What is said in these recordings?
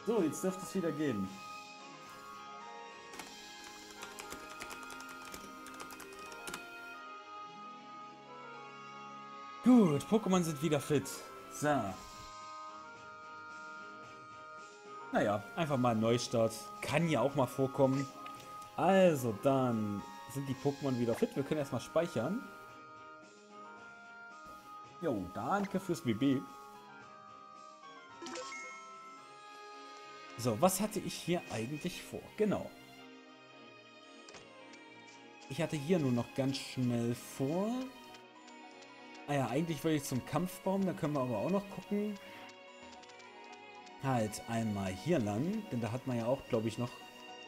So, jetzt dürfte es wieder gehen. Gut, Pokémon sind wieder fit. So. Naja, einfach mal ein Neustart. Kann ja auch mal vorkommen. Also, dann sind die Pokémon wieder fit. Wir können erstmal speichern. Jo, danke fürs BB. So, was hatte ich hier eigentlich vor? Genau. Ich hatte hier nur noch ganz schnell vor. Ah ja, eigentlich wollte ich zum Kampfbaum. Da können wir aber auch noch gucken. Halt einmal hier lang. Denn da hat man ja auch, glaube ich, noch...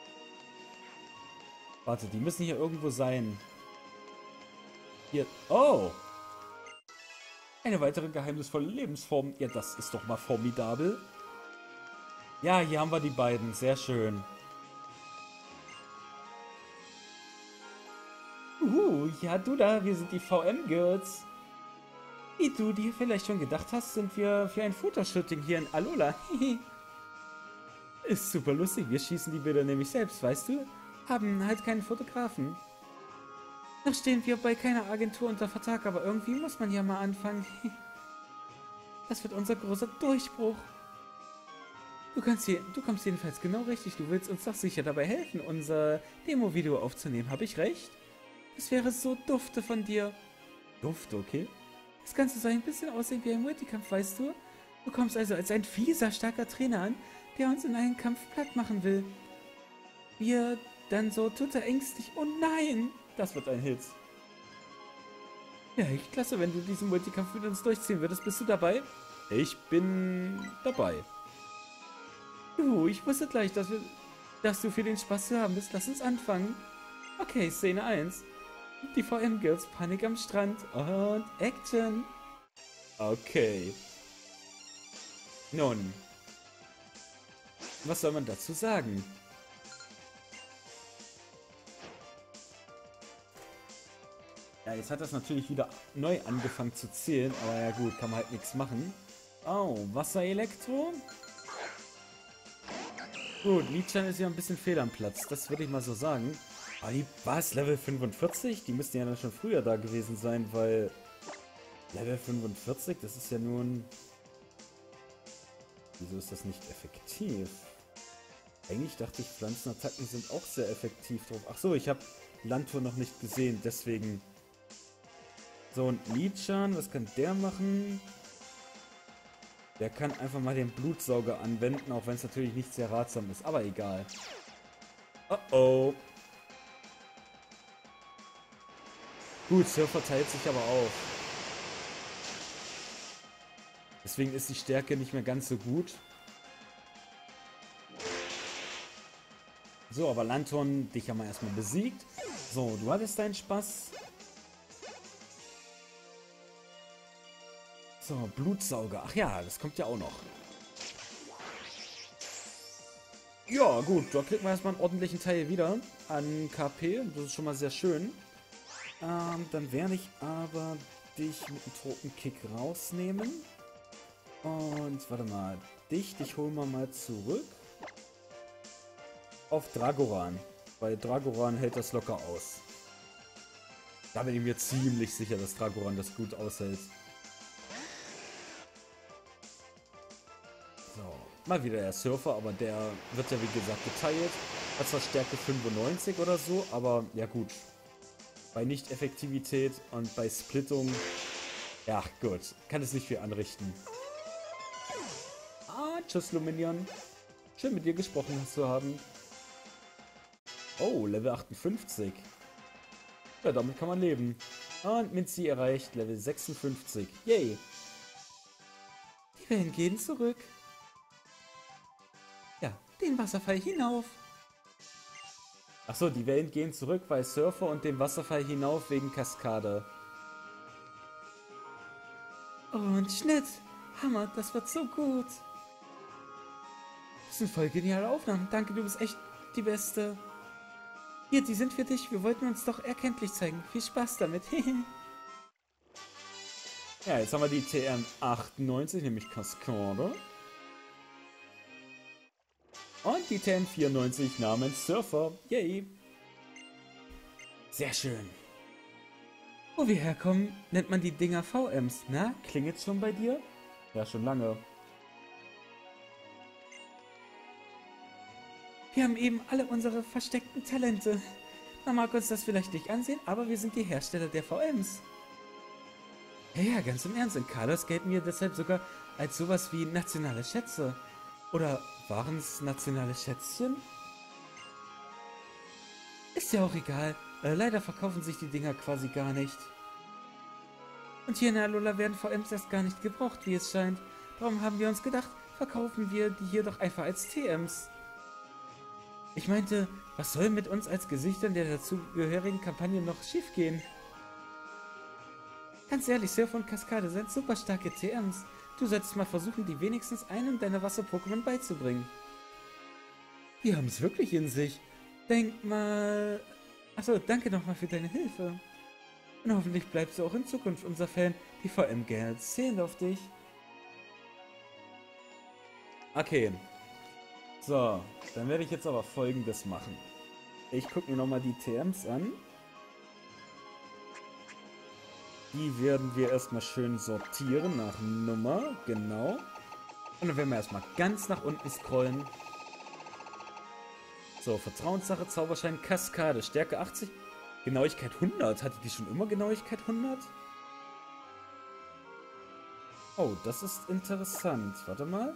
Warte, die müssen hier irgendwo sein. Hier... Oh! Eine weitere geheimnisvolle Lebensform. Ja, das ist doch mal formidabel. Ja, hier haben wir die beiden. Sehr schön. Ja du da, wir sind die VM-Girls. Wie du dir vielleicht schon gedacht hast, sind wir für ein Fotoshooting hier in Alola. Ist super lustig, wir schießen die Bilder nämlich selbst, weißt du? Haben halt keinen Fotografen. Noch stehen wir bei keiner Agentur unter Vertrag, aber irgendwie muss man ja mal anfangen. Das wird unser großer Durchbruch. Du kommst jedenfalls genau richtig. Du willst uns doch sicher dabei helfen, unser Demo-Video aufzunehmen. Habe ich recht? Es wäre so dufte von dir. Dufte, okay? Das Ganze soll ein bisschen aussehen wie ein Multikampf, weißt du? Du kommst also als ein fieser, starker Trainer an, der uns in einen Kampf platt machen will. Wir dann so total ängstlich. Oh nein! Das wird ein Hit. Ja, echt klasse, wenn du diesen Multikampf mit uns durchziehen würdest. Bist du dabei? Ich bin dabei. Ich wusste gleich, dass du für den Spaß zu haben bist. Lass uns anfangen. Okay, Szene 1. Die VM-Girls, Panik am Strand und Action. Okay. Nun, was soll man dazu sagen? Ja, jetzt hat das natürlich wieder neu angefangen zu zählen, aber ja gut, kann man halt nichts machen. Oh, Wasserelektro? Gut, Lichan ist ja ein bisschen fehl am Platz, das würde ich mal so sagen. Aber die war es Level 45? Die müssten ja dann schon früher da gewesen sein, weil Level 45, das ist ja nun... Wieso ist das nicht effektiv? Eigentlich dachte ich, Pflanzenattacken sind auch sehr effektiv drauf. Ach so, ich habe Lantur noch nicht gesehen, deswegen... So, und Lichan, was kann der machen? Der kann einfach mal den Blutsauger anwenden, auch wenn es natürlich nicht sehr ratsam ist. Aber egal. Oh oh. Gut, Surfer teilt sich aber auf. Deswegen ist die Stärke nicht mehr ganz so gut. So, aber Lanton, dich haben wir erstmal besiegt. So, du hattest deinen Spaß. So, Blutsauger. Ach ja, das kommt ja auch noch. Ja, gut, da kriegen wir erstmal einen ordentlichen Teil wieder an KP. Das ist schon mal sehr schön. Dann werde ich aber dich mit dem Tropenkick rausnehmen. Und, warte mal, dich holen wir mal zurück. Auf Dragoran. Bei Dragoran hält das locker aus. Da bin ich mir ziemlich sicher, dass Dragoran das gut aushält. So, mal wieder der Surfer, aber der wird ja wie gesagt geteilt. Hat zwar Stärke 95 oder so, aber ja gut. Bei Nicht-Effektivität und bei Splittung, ja gut, kann es nicht viel anrichten. Ah, tschüss Luminion. Schön mit dir gesprochen zu haben. Oh, Level 58. Ja, damit kann man leben. Und Minzi erreicht Level 56. Yay. Die Wellen gehen zurück. Ja, den Wasserfall hinauf. Achso, die Wellen gehen zurück bei Surfer und den Wasserfall hinauf wegen Kaskade. Und Schnitt. Hammer, das wird so gut. Das sind voll geniale Aufnahmen. Danke, du bist echt die Beste. Hier, die sind für dich. Wir wollten uns doch erkenntlich zeigen. Viel Spaß damit. Ja, jetzt haben wir die TM98, nämlich Kaskade. Und die TN94 namens Surfer. Yay. Sehr schön. Wo wir herkommen, nennt man die Dinger VMs. Na, klingelt's schon bei dir? Ja, schon lange. Wir haben eben alle unsere versteckten Talente. Man mag uns das vielleicht nicht ansehen, aber wir sind die Hersteller der VMs. Ja, ganz im Ernst. In Kalos gelten wir deshalb sogar als sowas wie nationale Schätze. Oder waren es nationale Schätzchen? Ist ja auch egal. Leider verkaufen sich die Dinger quasi gar nicht. Und hier in Alola werden VMs erst gar nicht gebraucht, wie es scheint. Darum haben wir uns gedacht, verkaufen wir die hier doch einfach als TMs. Ich meinte, was soll mit uns als Gesichtern der dazugehörigen Kampagne noch schiefgehen? Ganz ehrlich, Surf und Kaskade sind super starke TMs. Du solltest mal versuchen, die wenigstens einem deiner Wasser-Pokémon beizubringen. Die haben es wirklich in sich. Denk mal... Achso, danke nochmal für deine Hilfe. Und hoffentlich bleibst du auch in Zukunft unser Fan. Die VM-Girls zählen auf dich. Okay. So, dann werde ich jetzt aber Folgendes machen. Ich gucke mir nochmal die TMs an. Die werden wir erstmal schön sortieren nach Nummer, genau. Und dann werden wir erstmal ganz nach unten scrollen. So, Vertrauenssache, Zauberschein, Kaskade, Stärke 80, Genauigkeit 100. Hatte die schon immer Genauigkeit 100? Oh, das ist interessant. Warte mal.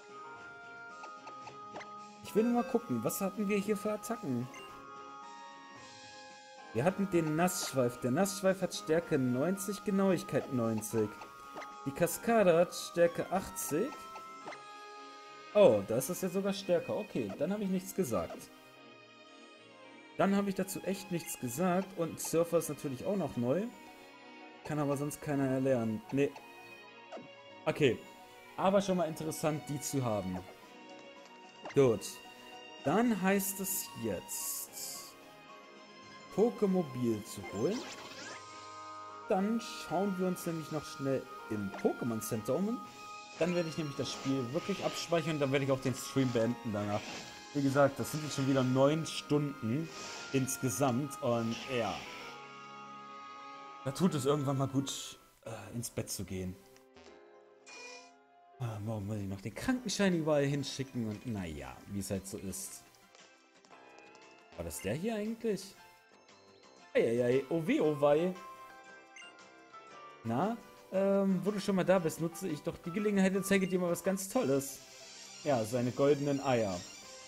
Ich will nur mal gucken, was hatten wir hier für Attacken? Wir hatten den Nassschweif. Der Nassschweif hat Stärke 90, Genauigkeit 90. Die Kaskade hat Stärke 80. Oh, das ist ja sogar stärker. Okay, dann habe ich nichts gesagt. Dann habe ich dazu echt nichts gesagt. Und Surfer ist natürlich auch noch neu. Kann aber sonst keiner erlernen. Nee. Okay. Aber schon mal interessant, die zu haben. Gut. Dann heißt es jetzt, Pokémobil zu holen. Dann schauen wir uns nämlich noch schnell im Pokémon Center um. Dann werde ich nämlich das Spiel wirklich abspeichern und dann werde ich auch den Stream beenden danach. Wie gesagt, das sind jetzt schon wieder 9 Stunden insgesamt und ja. Da tut es irgendwann mal gut, ins Bett zu gehen. Morgen muss ich noch den Krankenschein überall hinschicken und naja, wie es halt so ist. War das der hier eigentlich? Eieiei, owe, owei. Na, wo du schon mal da bist, nutze ich doch die Gelegenheit und zeige dir mal was ganz Tolles. Ja, seine goldenen Eier.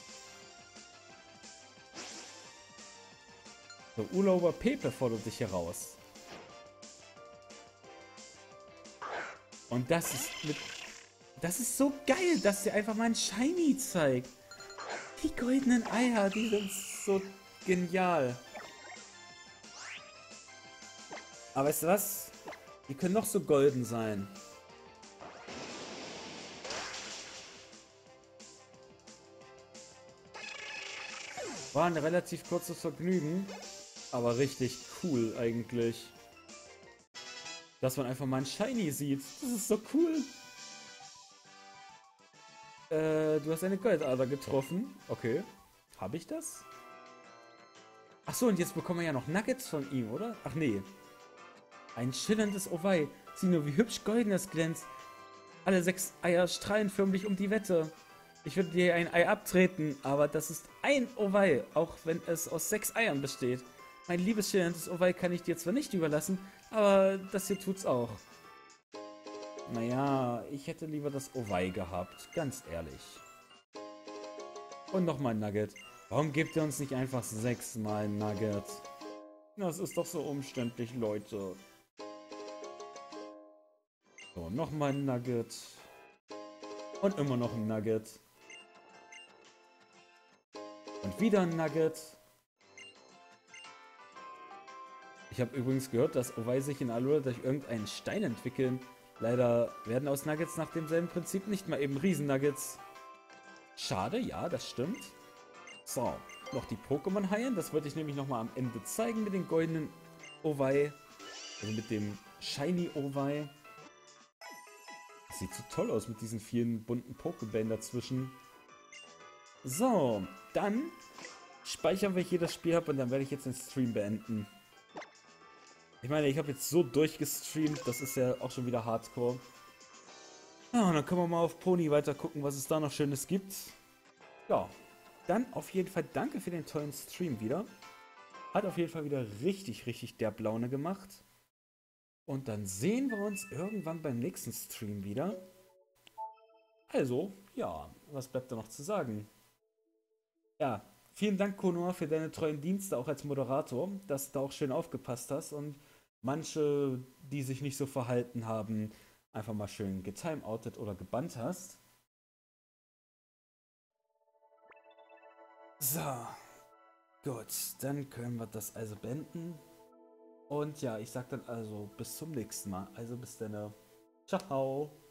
So, Urlauber Pepe fordert dich heraus. Und das ist mit... Das ist so geil, dass sie einfach mal ein Shiny zeigt. Die goldenen Eier, die sind so genial. Aber weißt du was? Die können noch so golden sein. War ein relativ kurzes Vergnügen, aber richtig cool eigentlich. Dass man einfach mal ein Shiny sieht. Das ist so cool. Du hast eine Goldader getroffen. Okay. Habe ich das? Achso, und jetzt bekommen wir ja noch Nuggets von ihm, oder? Ach nee. Ein schillerndes Owei. Sieh nur, wie hübsch golden es glänzt. Alle 6 Eier strahlen förmlich um die Wette. Ich würde dir ein Ei abtreten, aber das ist ein Owei, auch wenn es aus 6 Eiern besteht. Mein liebes schillerndes Owei kann ich dir zwar nicht überlassen, aber das hier tut's auch. Naja, ich hätte lieber das Owei gehabt, ganz ehrlich. Und nochmal Nugget. Warum gebt ihr uns nicht einfach 6 Mal Nugget? Das ist doch so umständlich, Leute. So, nochmal ein Nugget. Und immer noch ein Nugget. Und wieder ein Nugget. Ich habe übrigens gehört, dass Owei sich in Alola durch irgendeinen Stein entwickeln. Leider werden aus Nuggets nach demselben Prinzip nicht mal eben Riesen-Nuggets. Schade, ja, das stimmt. So, noch die Pokémon heilen. Das wollte ich nämlich nochmal am Ende zeigen mit den goldenen Owei. Also mit dem Shiny Owei. Das sieht so toll aus mit diesen vielen bunten Pokébällen dazwischen. So, dann speichern wir hier das Spiel ab und dann werde ich jetzt den Stream beenden. Ich meine, ich habe jetzt so durchgestreamt, das ist ja auch schon wieder Hardcore. Ja, und dann können wir mal auf Pony weiter gucken, was es da noch Schönes gibt. Ja, dann auf jeden Fall danke für den tollen Stream wieder. Hat auf jeden Fall wieder richtig, richtig derb Laune gemacht. Und dann sehen wir uns irgendwann beim nächsten Stream wieder. Also, ja, was bleibt da noch zu sagen? Ja, vielen Dank, Konoha, für deine treuen Dienste auch als Moderator, dass du da auch schön aufgepasst hast und manche, die sich nicht so verhalten haben, einfach mal schön getimeoutet oder gebannt hast. So, gut, dann können wir das also beenden. Und ja, ich sag dann also bis zum nächsten Mal. Also bis dann. Ciao.